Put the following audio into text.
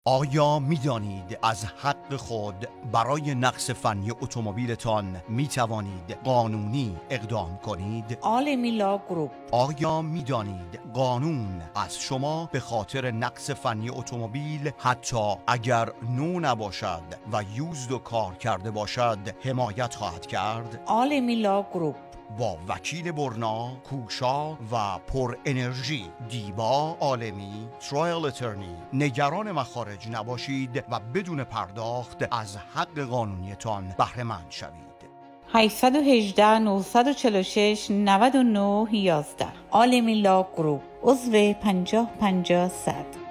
آیا می دانید از حق خود برای نقص فنی اتومبیلتان می توانید قانونی اقدام کنید؟ عالمی لا گروپ. آیا می دانید قانون از شما به خاطر نقص فنی اتومبیل حتی اگر نو نباشد و یوزد و کار کرده باشد حمایت خواهد کرد؟ عالمی لا گروپ با وکیل برنا، کوشا و پر انرژی دیبا عالمی ترایل اترنی نگران مخارج نباشید و بدون پرداخت از حق قانونیتان بهره مند شوید. 818 946 99 11. عالمی لا گروپ، عضو 50 50 100.